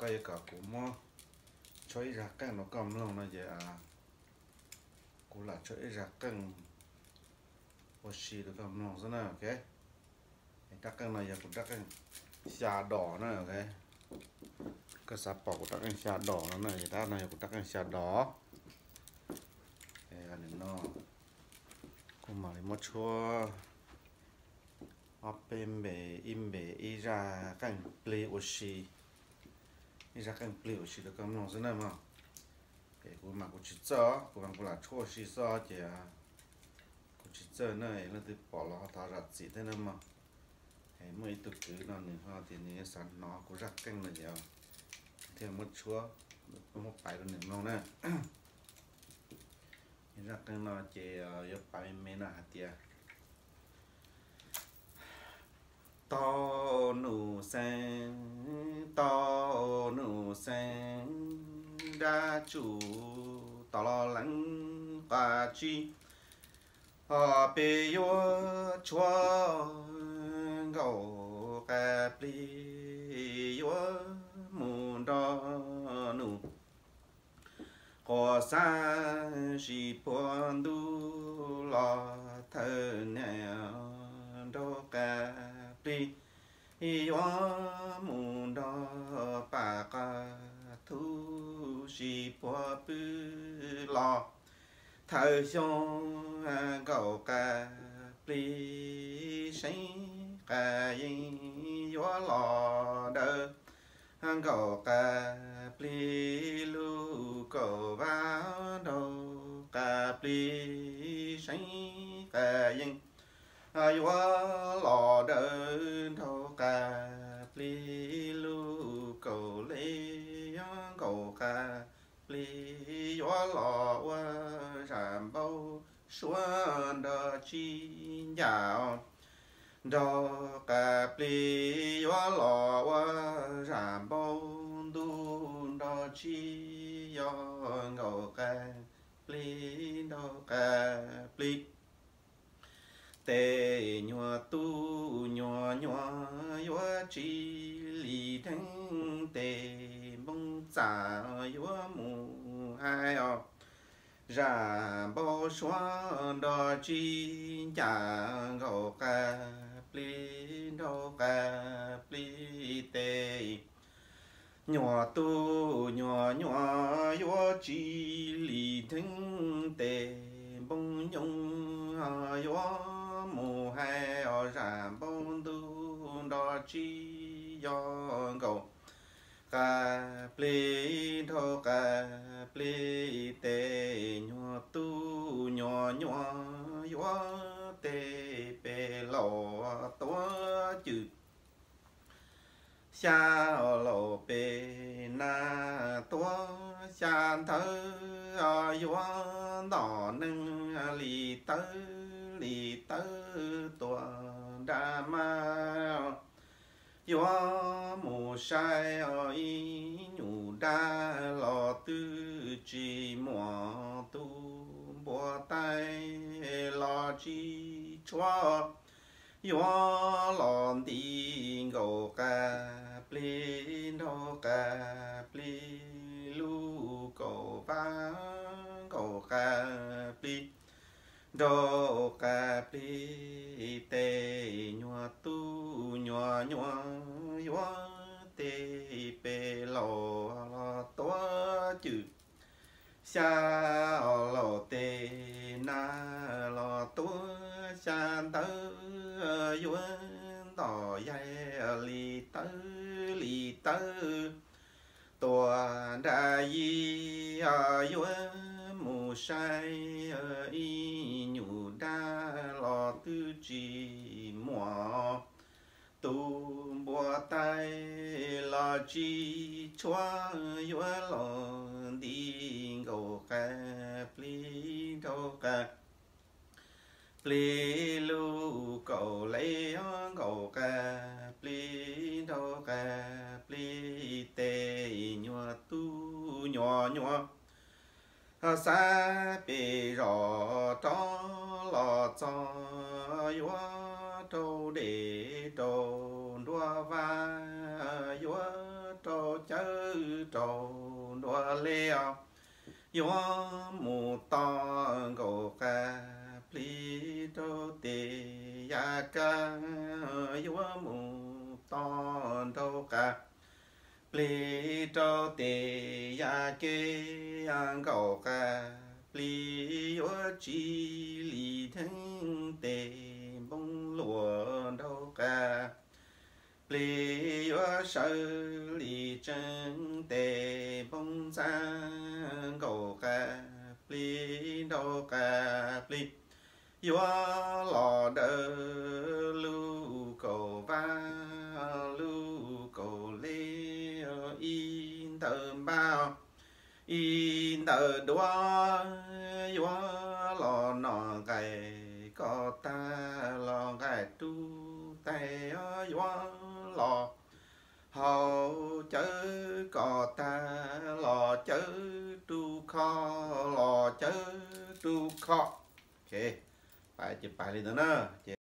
cái cả cũng mò chơi ra cái nó cầm lòng nó vậy à cũng là chơi ra cái oxy được cầm lòng thế nào ok chắc cái này giờ cũng chắc cái xà đỏ nữa ok cái sạp bỏ của cái xà đỏ nó này người ta này cũng chắc cái xà đỏ cái này nó cũng mà mất chua bên bề im bề ý ra cái play oxy ý ra cái play oxy được cầm lòng thế nào mà cái cũng mà cũng chỉ cho cũng mà cũng là chua oxy cho chứ cũng chỉ cho này nó từ bỏ nó tháo ra gì thế nào mà hay mấy tụi cứ nó nữa ha thì những sản nó cũng rất căng là nhiều thì mất chúa một bài còn nữa nè rất căng nó chỉ giúp bài mấy là tiệt to nụ sen đa chủ to lo lắng và chi họ bê yo chúa gầu cà pli yo mùn đo nụ có sa chỉ buồn du lo thơ nèo đo cà pli yo mùn đo bà ca thu chỉ buồn bư lo thơ xong gầu cà pli sinh cà yên gió lò đơ gầu cà pli lu cầu vào đầu cà pli sinh cà yên gió lò đơ đầu cà pli lu cầu lê gầu cà pli gió lò qua giảm bao xuân đờ chi dạo đò cà pli gió lò qua giảm bao đun đò chi gió ngầu cà pli đò cà pli tê nhua tu nhua nhua gió chi li thăng tê bông xả gió mù hai ra bao xoan đò chi chả gầu cà pli đò cà pli tê nhỏ tu nhỏ nhỏ yo chi li thăng tê bông nhung yo mù hai ra bao tu đò chi yo gầu cà pli thô cà pli tê nhỏ tu nhỏ nhỏ gió tê bê lò tua chữ xa lò bê na tua xa thơ gió đỏ nâng lì tơ tua đa ma gió mù sai ý nhủ đa lò tư chỉ mùa tu bùa tay lò chi chua gió lòn đi gầu cà pli đô cà pli lu cầu vá gầu cà pli đô cà pli tê nhua tu nhua nhua gió tê bê lò toa chữ xa lò tê na lò tua xa tơ gió tỏ dây lì tơ tua đa yi gió mù sai y nhủ đa lò tư chỉ mùa tu bùa tay lò chi chua gió lò đi gầu cà pli đâu cà pli lu cầu lấy gầu cà pli đâu cà pli tê nhua tu nhỏ nhỏ xa bì rò cho lò cho gió trâu để trâu đua va gió trâu chớ trâu đua leo yo mu to go ca pli trâu tê ya ca yo mu to trâu ca pli trâu tê ya kê yang go ca pli yo chi li thân tê bông lúa đâu ca pli yo sơ li chân tê bông giang go ca pli đâu ca pli yo lò đơ lu cầu va lu cầu lê in tờ bao in tờ đoa yo lò nọ gầy có ta lò gầy tu tay yo lò hậu chớ có ta lò chớ tu kho lò chớ tu kho ok bài chụp bài đi nữa nè